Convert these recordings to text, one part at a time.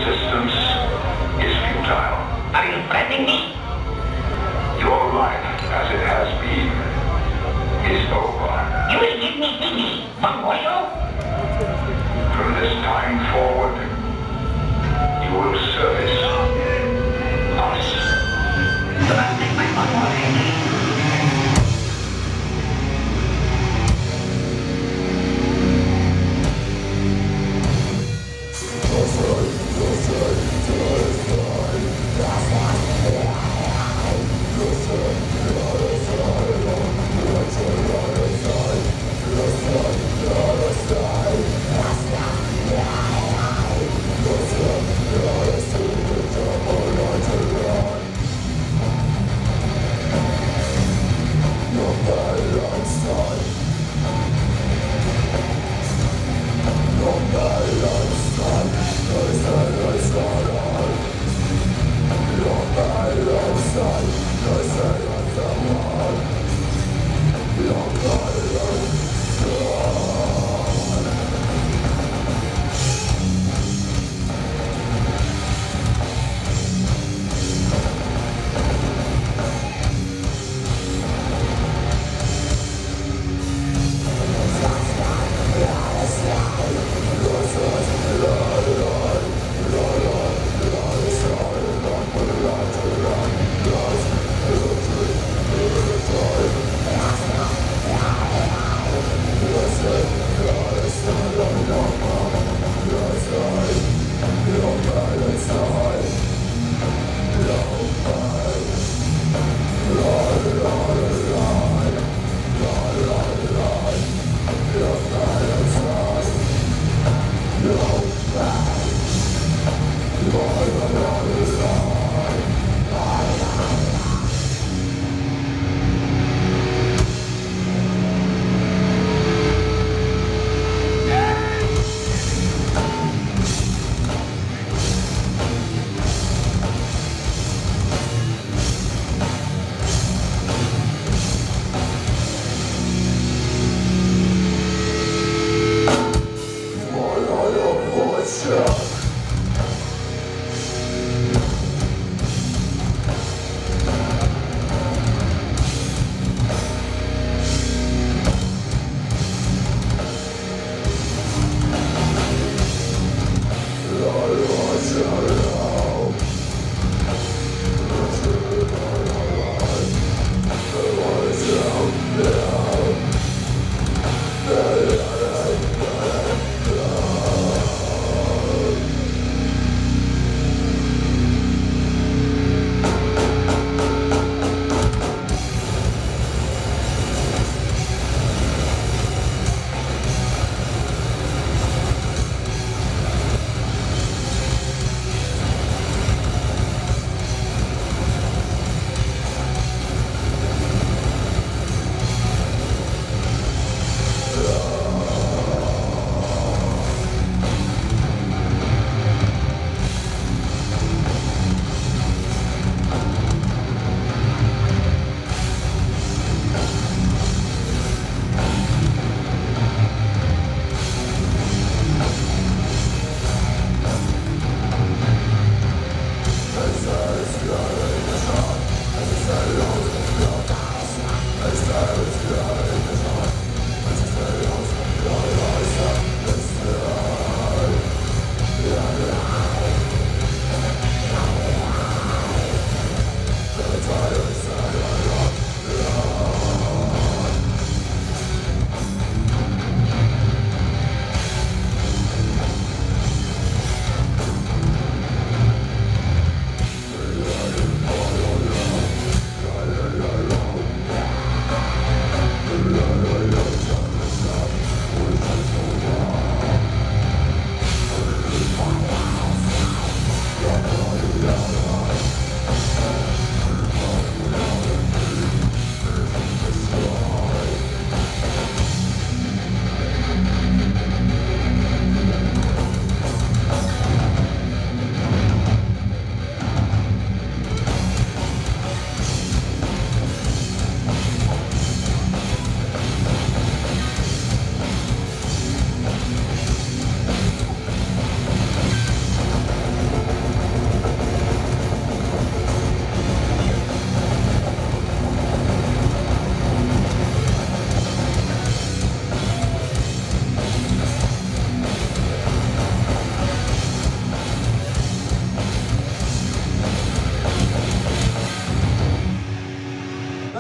resistance is futile. Are you threatening me? Your life, as it has been, is over. You will give me dignity, Mongolia? From this time forward, you will service us. Do not take my Mongolia.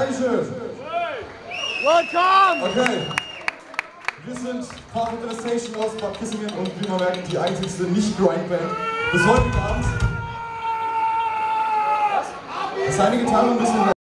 Dankeschön. Welcome! Okay. Wir sind Part of the Station aus Bad Kissingen und wie man merkt, die einzigste Nicht-Grind-Band bis heute Abend. Das ist eine Gitarre ein bisschen